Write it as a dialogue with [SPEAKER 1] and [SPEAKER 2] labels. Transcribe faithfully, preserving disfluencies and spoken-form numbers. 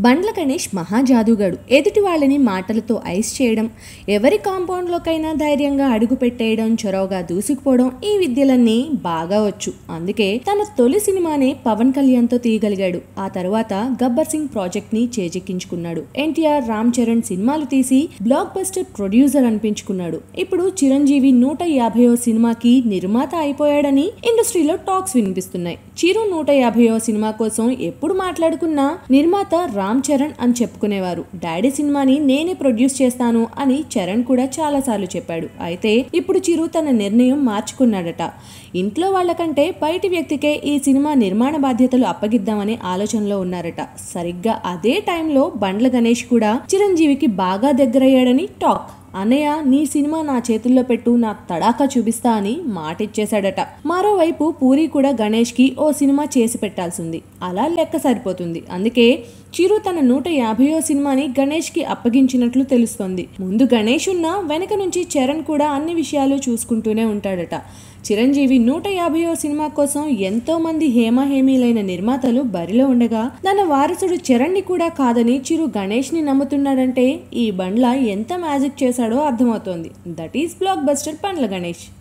[SPEAKER 1] బండ్ల గణేష్ మహాజాదుగాడు. ఎదుటి వాళ్ళని మాటలతో ఐస్ చేయడం, ఎవరి కాంపౌండ్లోకైనా ధైర్యంగా అడుగు పెట్టేయడం, చొరవగా దూసుకుపోవడం, ఈ విద్యలన్నీ బాగా వచ్చు. అందుకే తన తొలి సినిమానే పవన్ కళ్యాణ్ తో తీయగలిగాడు. ఆ తర్వాత గబ్బర్ సింగ్ ప్రాజెక్ట్ ని చేజెక్కించుకున్నాడు. ఎన్టీఆర్, రామ్ చరణ్ సినిమాలు తీసి బ్లాక్ బస్టర్ ప్రొడ్యూసర్ అనిపించుకున్నాడు. ఇప్పుడు చిరంజీవి నూట యాభైవ సినిమాకి నిర్మాత అయిపోయాడని ఇండస్ట్రీలో టాక్స్ వినిపిస్తున్నాయి. చిరు నూట యాభైవ సినిమా కోసం ఎప్పుడు మాట్లాడుకున్నా నిర్మాత రామ్ చరణ్ అని చెప్పుకునేవారు. డాడీ సినిమాని నేనే ప్రొడ్యూస్ చేస్తాను అని చరణ్ కూడా చాలా సార్లు చెప్పాడు. అయితే ఇప్పుడు చిరు తన నిర్ణయం మార్చుకున్నాడట. ఇంట్లో వాళ్ళకంటే బయటి వ్యక్తికే ఈ సినిమా నిర్మాణ బాధ్యతలు అప్పగిద్దామనే ఆలోచనలో ఉన్నారట. సరిగ్గా అదే టైంలో బండ్ల గణేష్ కూడా చిరంజీవికి బాగా దగ్గరయ్యాడని టాక్. అన్నయ్య, నీ సినిమా నా చేతుల్లో పెట్టు, నా తడాకా చూపిస్తా అని మాటిచ్చేశాడట. మరోవైపు పూరి కూడా గణేష్ కి ఓ సినిమా చేసి పెట్టాల్సింది. అలా లెక్క సరిపోతుంది. అందుకే చిరు తన నూట యాభైవ సినిమాని గణేష్ కి అప్పగించినట్లు తెలుస్తోంది. ముందు గణేష్ ఉన్నా వెనక నుంచి చరణ్ కూడా అన్ని విషయాలు చూసుకుంటూనే ఉంటాడట. చిరంజీవి నూట యాభైవ సినిమా కోసం ఎంతో మంది హేమహేమీలైన నిర్మాతలు బరిలో ఉండగా తన వారసుడు చరణ్ ని కూడా కాదని చిరు గణేష్ ని నమ్ముతున్నాడంటే ఈ బండ్ల ఎంత మ్యాజిక్ చేశాడో అర్థమవుతోంది. That is blockbuster Bandla Ganesh.